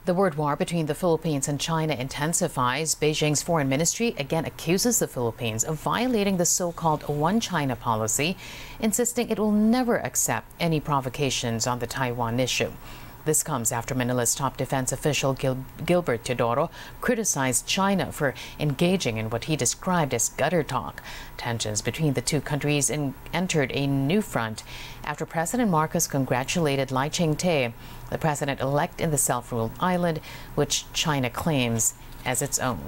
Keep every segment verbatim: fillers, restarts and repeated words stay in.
The word war between the Philippines and China intensifies. Beijing's foreign ministry again accuses the Philippines of violating the so-called One China policy, insisting it will never accept any provocations on the Taiwan issue. This comes after Manila's top defense official Gil Gilbert Teodoro criticized China for engaging in what he described as gutter talk. Tensions between the two countries in entered a new front after President Marcos congratulated Lai Ching-te, the president-elect in the self-ruled island, which China claims as its own.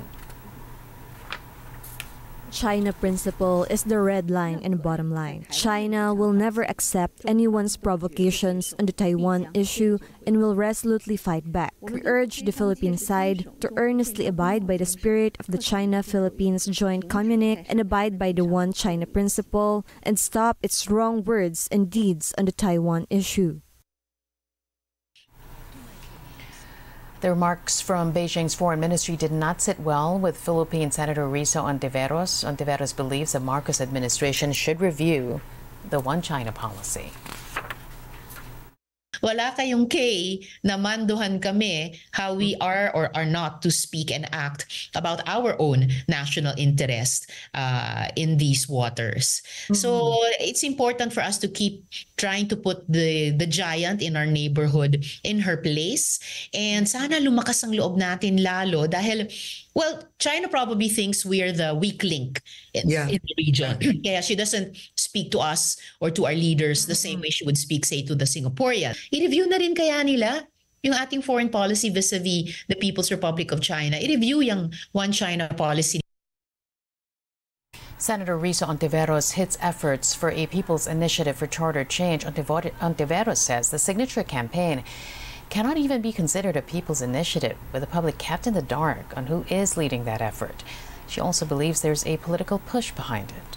China principle is the red line and bottom line. China will never accept anyone's provocations on the Taiwan issue and will resolutely fight back. We urge the Philippine side to earnestly abide by the spirit of the China-Philippines joint communique and abide by the One China principle and stop its wrong words and deeds on the Taiwan issue. The remarks from Beijing's foreign ministry did not sit well with Philippine Senator Rizzo Ontiveros. Ontiveros believes the Marcos administration should review the One China policy. Wala kayong K na manduhan kami how we are or are not to speak and act about our own national interest uh, in these waters. Mm-hmm. So it's important for us to keep trying to put the the giant in our neighborhood in her place. And sana lumakas ang loob natin lalo dahil, well, China probably thinks we're the weak link in, yeah. in the region. Kaya she doesn't speak to us or to our leaders the same way she would speak, say, to the Singaporean. I-review na rin kaya nila yung ating foreign policy vis-a-vis the People's Republic of China. I-review yung One China policy. Senator Rizzo Ontiveros hits efforts for a People's Initiative for Charter Change. Ontiveros says the signature campaign cannot even be considered a people's initiative, with the public kept in the dark on who is leading that effort. She also believes there's a political push behind it.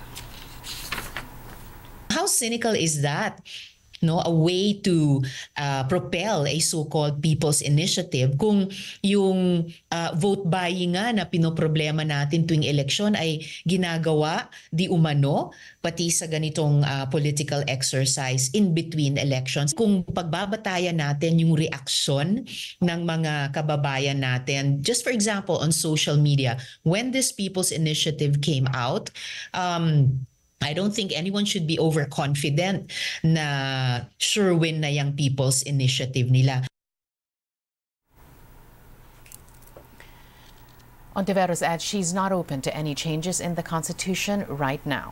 How cynical is that? No, a way to uh, propel a so-called people's initiative kung yung uh, vote buying nga na pinoproblema natin tuwing eleksyon ay ginagawa di umano pati sa ganitong uh, political exercise in between elections. Kung pagbabatayan natin yung reaksyon ng mga kababayan natin, just for example on social media, when this people's initiative came out, um, I don't think anyone should be overconfident na sure win na yung People's Initiative nila. Ontiveros adds she's not open to any changes in the Constitution right now.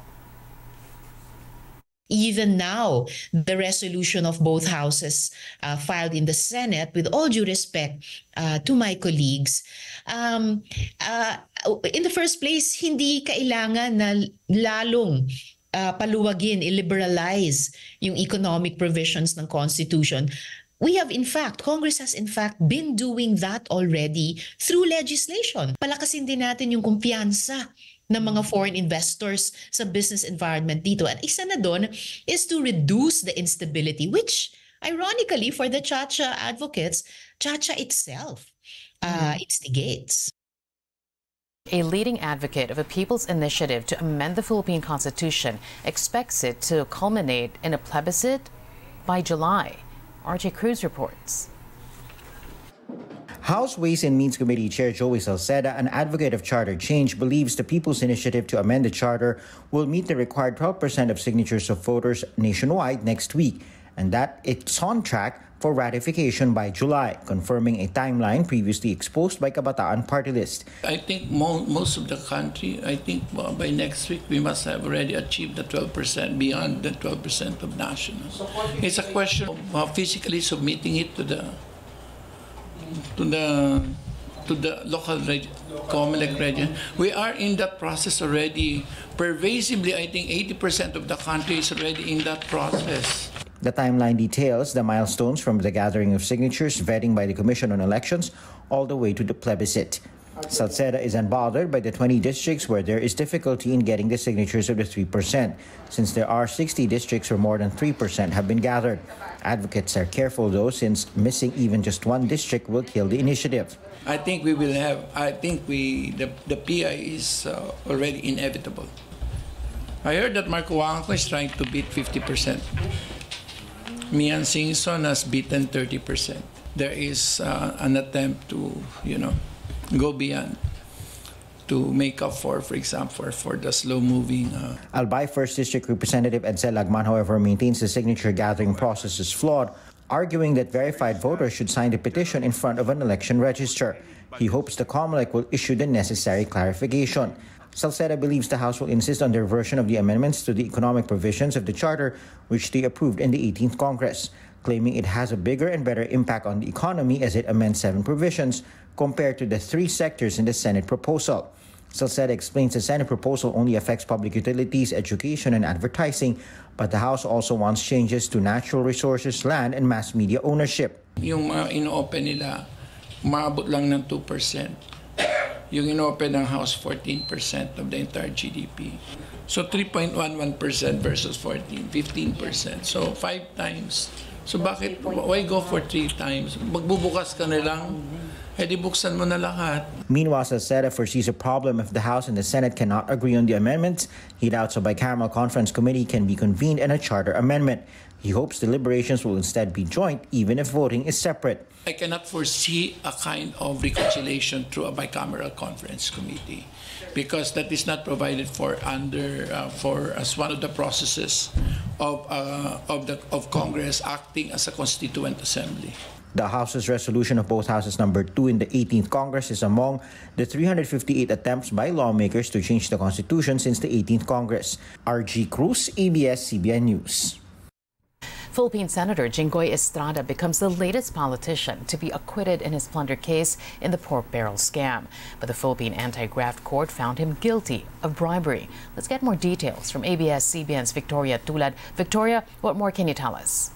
Even now, the resolution of both houses uh, filed in the Senate, with all due respect uh, to my colleagues, um, uh, in the first place, hindi kailangan na lalong uh, paluwagin, i-liberalize yung economic provisions ng Constitution. We have, in fact, Congress has in fact been doing that already through legislation. Palakasin din natin yung kumpiyansa ng mga foreign investors sa business environment dito. And isa na doon is to reduce the instability, which ironically for the Chacha advocates, Chacha itself uh, instigates. A leading advocate of a people's initiative to amend the Philippine Constitution expects it to culminate in a plebiscite by July. R J Cruz reports. House Ways and Means Committee Chair Joey Salceda, an advocate of charter change, believes the People's Initiative to amend the charter will meet the required twelve percent of signatures of voters nationwide next week, and that it's on track for ratification by July, confirming a timeline previously exposed by Kabataan Party List. I think mo most of the country, I think uh, by next week we must have already achieved the twelve percent, beyond the twelve percent of nationals. It's a question of uh, physically submitting it to the to the to the local COMELEC region. We are in that process already. Pervasively, I think eighty percent of the country is already in that process. The timeline details the milestones from the gathering of signatures, vetting by the Commission on Elections, all the way to the plebiscite. Salceda is unbothered by the twenty districts where there is difficulty in getting the signatures of the three percent, since there are sixty districts where more than three percent have been gathered. Advocates are careful, though, since missing even just one district will kill the initiative. I think we will have, I think we, the, the P I is uh, already inevitable. I heard that Marco Wangko is trying to beat fifty percent. Mian Singson has beaten thirty percent. there is uh, an attempt to, you know, go beyond to make up for, for example, for, for the slow-moving. Uh... Albay First District Representative Edsel Lagman, however, maintains the signature gathering process is flawed, arguing that verified voters should sign the petition in front of an election register. He hopes the COMELEC will issue the necessary clarification. Salceda believes the House will insist on their version of the amendments to the economic provisions of the Charter, which they approved in the eighteenth Congress, claiming it has a bigger and better impact on the economy as it amends seven provisions compared to the three sectors in the Senate proposal. Salceda explains the Senate proposal only affects public utilities, education, and advertising, but the House also wants changes to natural resources, land, and mass media ownership. Yung uh, ino-open nila, maabot lang ng two percent. Yung ino-open ng House, fourteen percent of the entire G D P. So three point one one percent versus fourteen, fifteen percent. So five times. So bakit, why go for three times? Magbubukas ka na lang. Eh, di buksan mo na lahat. Meanwhile, Salceda foresees a problem if the House and the Senate cannot agree on the amendments. He doubts a bicameral conference committee can be convened and a charter amendment. He hopes deliberations will instead be joint, even if voting is separate. I cannot foresee a kind of reconciliation through a bicameral conference committee because that is not provided for under uh, for as one of the processes of uh, of the of Congress acting as a constituent assembly. The House's resolution of both houses number two in the eighteenth Congress is among the three hundred fifty-eight attempts by lawmakers to change the Constitution since the eighteenth Congress. R G Cruz, A B S C B N News. Philippine Senator Jinggoy Estrada becomes the latest politician to be acquitted in his plunder case in the pork barrel scam. But the Philippine Anti-Graft Court found him guilty of bribery. Let's get more details from A B S C B N's Victoria Tulad. Victoria, what more can you tell us?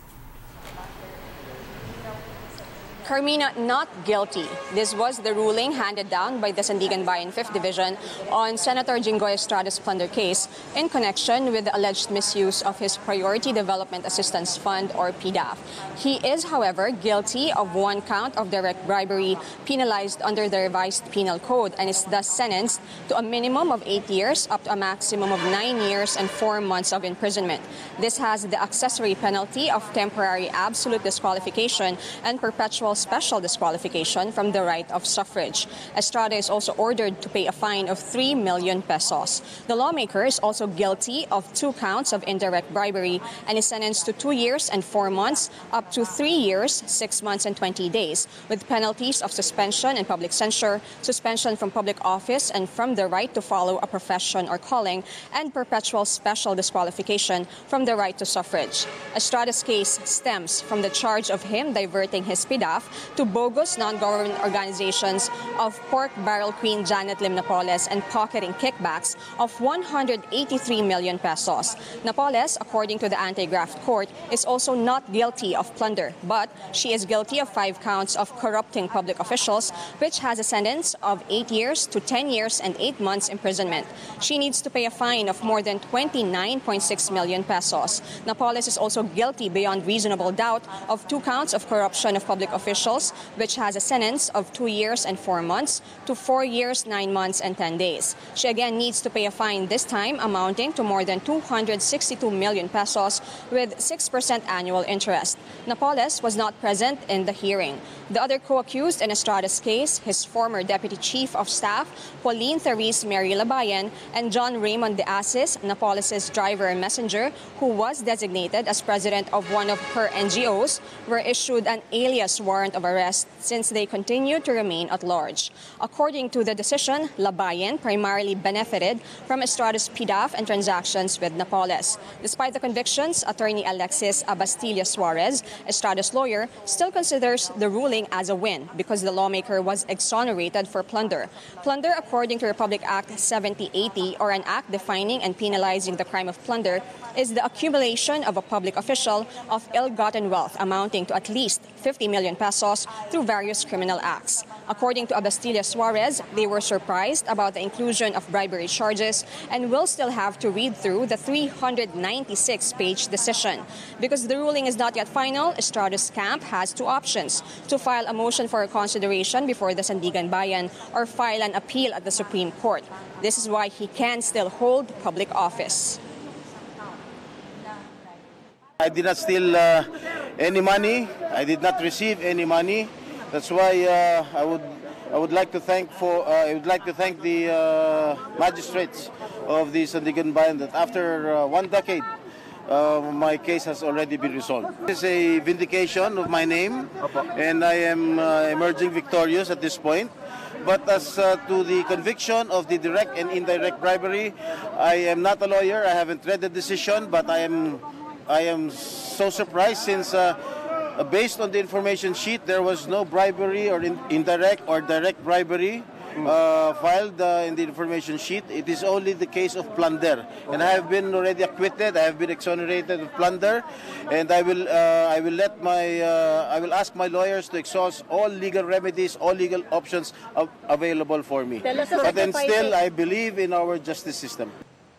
Carmina, not guilty. This was the ruling handed down by the Sandigan-Bayan fifth Division on Senator Jinggoy Estrada's plunder case in connection with the alleged misuse of his Priority Development Assistance Fund, or P D A F. He is, however, guilty of one count of direct bribery penalized under the revised penal code and is thus sentenced to a minimum of eight years up to a maximum of nine years and four months of imprisonment. This has the accessory penalty of temporary absolute disqualification and perpetual special disqualification from the right of suffrage. Estrada is also ordered to pay a fine of three million pesos. The lawmaker is also guilty of two counts of indirect bribery and is sentenced to two years and four months up to three years, six months and twenty days, with penalties of suspension and public censure, suspension from public office and from the right to follow a profession or calling, and perpetual special disqualification from the right to suffrage. Estrada's case stems from the charge of him diverting his P D A F to bogus non-government organizations of pork barrel queen Janet Lim Napoles and pocketing kickbacks of one hundred eighty-three million pesos. Napoles, according to the Anti-Graft Court, is also not guilty of plunder, but she is guilty of five counts of corrupting public officials, which has a sentence of eight years to ten years and eight months imprisonment. She needs to pay a fine of more than twenty-nine point six million pesos. Napoles is also guilty beyond reasonable doubt of two counts of corruption of public officials, which has a sentence of two years and four months to four years, nine months, and ten days. She again needs to pay a fine, this time amounting to more than two hundred sixty-two million pesos with six percent annual interest. Napoles was not present in the hearing. The other co-accused in Estrada's case, his former Deputy Chief of Staff, Pauline Therese Mary Labayan, and John Raymond De Asis, Napoles' driver and messenger, who was designated as president of one of her N G Os, were issued an alias warrant of arrest since they continue to remain at large. According to the decision, Labayan primarily benefited from Estrada's P D A F and transactions with Napoles. Despite the convictions, attorney Alexis Abastilla Suarez, Estrada's lawyer, still considers the ruling as a win because the lawmaker was exonerated for plunder. Plunder, according to Republic Act seventy eighty, or an act defining and penalizing the crime of plunder, is the accumulation of a public official of ill-gotten wealth amounting to at least fifty million pesos through various criminal acts. According to Abastilla Suarez, they were surprised about the inclusion of bribery charges and will still have to read through the three hundred ninety-six page decision. Because the ruling is not yet final, Estrada's camp has two options: to file a motion for consideration before the Sandigan-Bayan or file an appeal at the Supreme Court. This is why he can still hold public office. I did not steal uh, any money. I did not receive any money. That's why uh, I would I would like to thank for uh, I would like to thank the uh, magistrates of the Sandigan Bayan that after uh, one decade, uh, my case has already been resolved. This is a vindication of my name, and I am uh, emerging victorious at this point. But as uh, to the conviction of the direct and indirect bribery, I am not a lawyer. I haven't read the decision, but I am I am so surprised since. Uh, Uh, based on the information sheet, there was no bribery or in, indirect or direct bribery uh, filed uh, in the information sheet. It is only the case of plunder, and I have been already acquitted. I have been exonerated of plunder, and I will uh, I will let my uh, I will ask my lawyers to exhaust all legal remedies, all legal options av available for me. But then still, I believe in our justice system.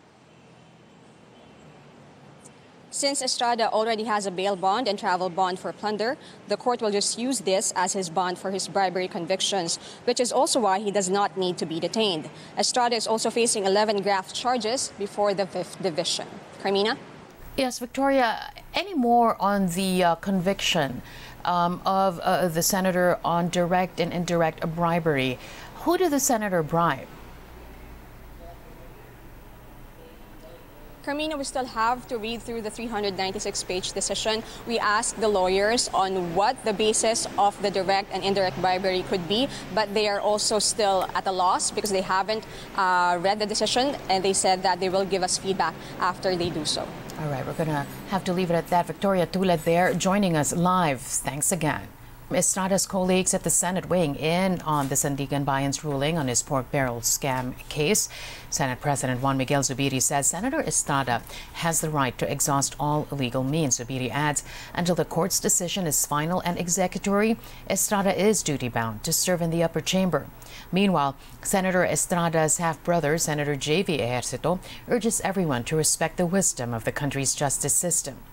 Since Estrada already has a bail bond and travel bond for plunder, the court will just use this as his bond for his bribery convictions, which is also why he does not need to be detained. Estrada is also facing eleven graft charges before the fifth Division. Carmina? Yes, Victoria, any more on the uh, conviction um, of uh, the senator on direct and indirect bribery? Who did the senator bribe? Carmina, we still have to read through the three hundred ninety-six page decision. We asked the lawyers on what the basis of the direct and indirect bribery could be, but they are also still at a loss because they haven't uh, read the decision, and they said that they will give us feedback after they do so. All right, we're going to have to leave it at that. Victoria Tulad there joining us live. Thanks again. Estrada's colleagues at the Senate weighing in on the Sandigan Bayan's ruling on his pork barrel scam case. Senate President Juan Miguel Zubiri says Senator Estrada has the right to exhaust all legal means. Zubiri adds, until the court's decision is final and executory, Estrada is duty-bound to serve in the upper chamber. Meanwhile, Senator Estrada's half-brother, Senator J V Ejercito, urges everyone to respect the wisdom of the country's justice system.